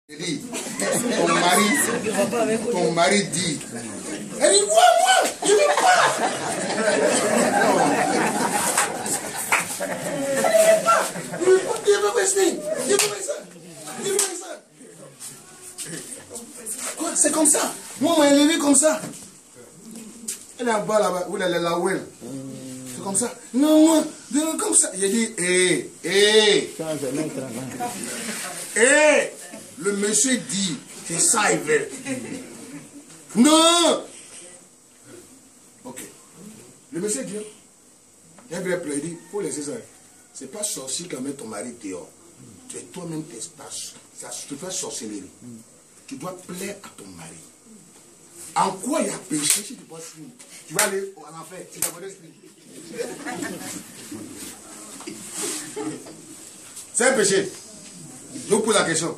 Ton mari dit, elle dit, moi, je ne veux pas. C'est comme ça. Moi, on m'a élevé comme ça. Elle est en bas là-bas, où elle est là, où elle. C'est comme ça. Non, moi, comme ça. Il a dit, le monsieur dit, c'est ça, il veut. Non. Ok. Le monsieur dit, il a pleurer, il dit, faut laisser ça. C'est pas sorcier qui met ton mari dehors. Tu es toi-même t'espace. Ça te fait sorcellerie. Tu dois plaire à ton mari. En quoi il y a péché si tu passes fini? Tu vas aller en enfer. C'est la bonne esprit. C'est un péché. Je vous pose la question.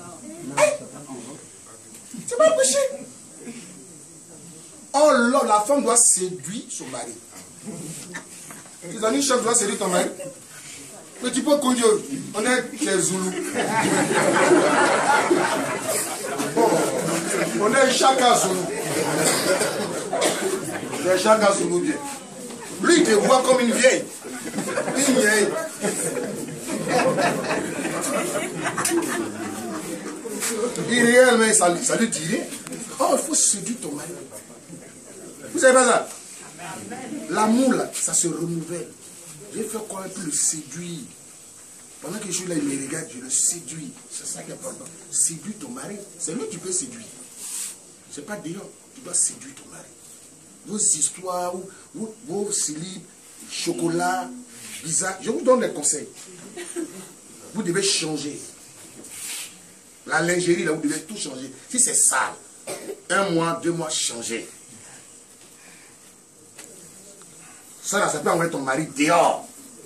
C'est pas un péché. Oh là, la femme doit séduire son mari. Tes amis chefs doivent séduire ton mari. Mais tu peux conduire. On est les Zoulous. On est chacun Zoulou. C'est chacun Zoulou bien. Lui, il te voit comme une vieille. Une vieille. Il réel, mais ça lui dirait. Oh, il faut séduire ton mari. Vous savez pas ça? L'amour, là, ça se renouvelle. J'ai fait quoi pour le séduire? Pendant que je suis là, il me regarde, je le séduis. C'est ça qui est important. Séduire ton mari, c'est lui qui peut séduire. C'est pas dehors, tu dois séduire ton mari. Vos histoires, vos slips, chocolat, bizarre, je vous donne des conseils. Vous devez changer. La lingerie, là, vous devez tout changer. Si c'est sale, 1 mois, 2 mois, changer. Ça, là, ça peut envoyer ton mari dehors.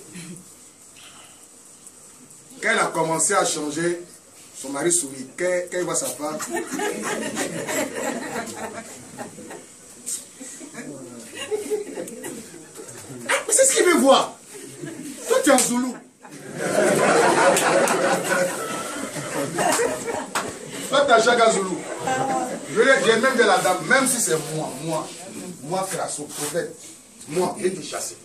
Quand elle a commencé à changer, son mari sourit. Quand il voit sa femme, mais c'est ce qu'il veut voir. Toi, tu es un Zoulou. Toi, tu es Chaga Zoulou. J'ai même de la dame, même si c'est moi, Crasso, prophète, moi, je vais te chasser.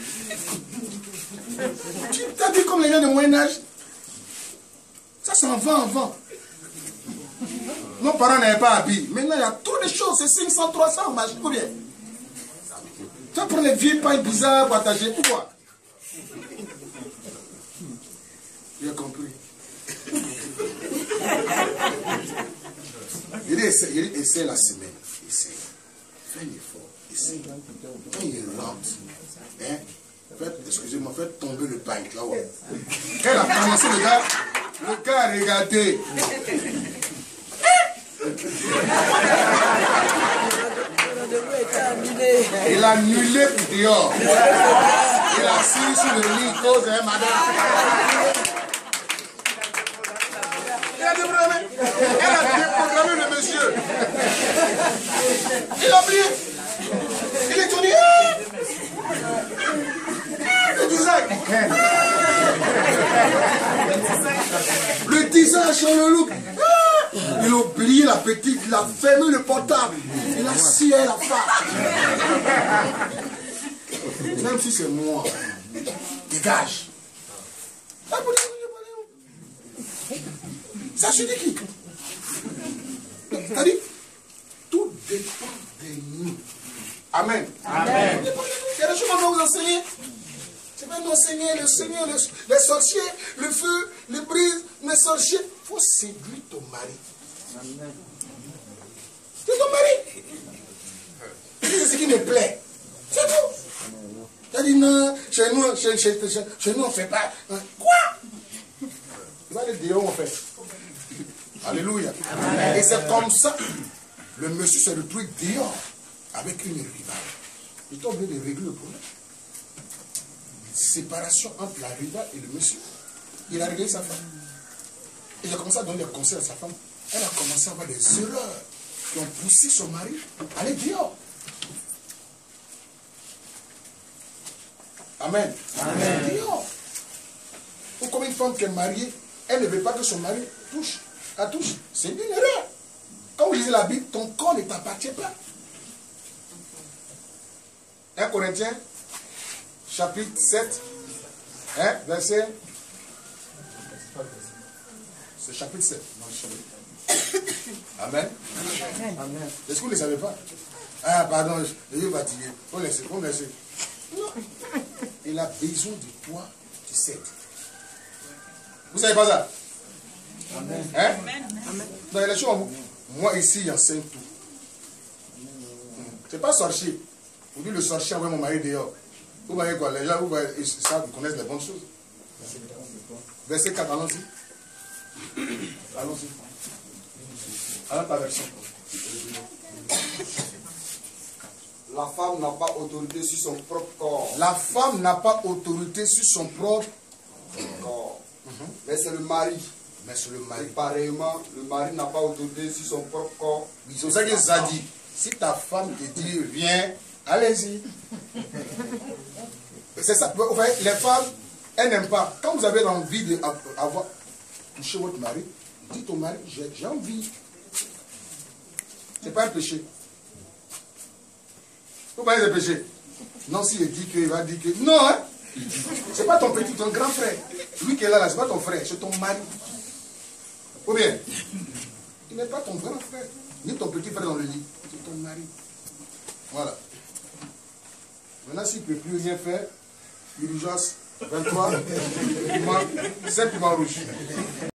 Tu t'as dit comme les gens de Moyen-Âge. Ça s'en va en vent. Nos parents n'avaient pas habillé. Maintenant, il y a trop de choses. C'est 500, 300, on marche combien? Tu vas prendre les vieilles pailles bizarres, partager. Pourquoi? J'ai compris. Il dit, essaie la semaine. Essaie. Fais l'effort. Essaie. Quand il rentre, hein? Excusez-moi, faites tomber le pain. Là, ouais. Quand elle a commencé, le gars a regardé. Il a annulé pour dehors. Il a assis sur le lit, cause, hein, madame. Elle a déprogrammé le monsieur. Il a oublié. Il est tourné. Le design sur le look. Il a oublié la petite, il a fermé le portable. Il a scié la femme. Même si c'est moi. Dégage. Ça se dit qui? C'est-à-dire, tout dépend de nous. Amen. Amen. Il y a des choses qu'on va vous enseigner. Tu vas nous enseigner le Seigneur, les sorciers, le feu, les brises, les sorciers. Il faut séduire ton mari. C'est ton mari. C'est ce qui me plaît. C'est tout. Tu as dit non, chez nous on ne fait pas. Quoi? Il va aller dehors, on fait. Alléluia. Amen. Et c'est comme ça. Le monsieur se retrouve dehors avec une rivale. Il est obligé de régler le problème. Séparation entre la rivale et le monsieur. Il a réglé sa femme. Il a commencé à donner des conseils à sa femme. Elle a commencé à avoir des erreurs qui ont poussé son mari à aller dehors. Amen. Amen. Dehors. Ou comme une femme qui est mariée, elle ne veut pas que son mari touche à touche. C'est une erreur. Quand vous lisez la Bible, ton corps ne t'appartient pas. 1 Corinthiens, chapitre 7, verset. C'est chapitre 7. Amen. Amen. Est-ce que vous ne le savez pas? Ah, pardon, je vais fatiguer. Faut laisser. Non. Il a besoin de toi, tu sais. Vous ne savez pas ça? Amen. Hein? Amen. Dans les choses, moi ici, j'enseigne tout. C'est pas sorcier. Vous dites le sorcier avec mon mari dehors. Vous voyez quoi? Les gens, ils savent, ils connaissent les bonnes choses. Verset 4, allons-y. Allons-y. Alors ta version. La femme n'a pas autorité sur son propre corps. La femme n'a pas autorité sur son propre corps. Mais c'est le mari. Mais c'est le mari. Et pareillement, le mari n'a pas autorité sur son propre corps. C'est pour ça que ça dit. Si ta femme te dit viens, allez-y. C'est ça. Vous voyez, les femmes, elles n'aiment pas. Quand vous avez envie d'avoir touché votre mari, dites au mari, j'ai envie. C'est pas un péché. Vous voyez le péché? Non, s'il dit qu'il va dire que... Non, hein? C'est pas ton petit, ton grand frère. Lui qui est là, c'est pas ton frère, c'est ton mari. Ou bien, il n'est pas ton grand frère, ni ton petit frère dans le lit. C'est ton mari. Voilà. Maintenant, s'il ne peut plus rien faire, urgence 23, piment, 5 piments rouges.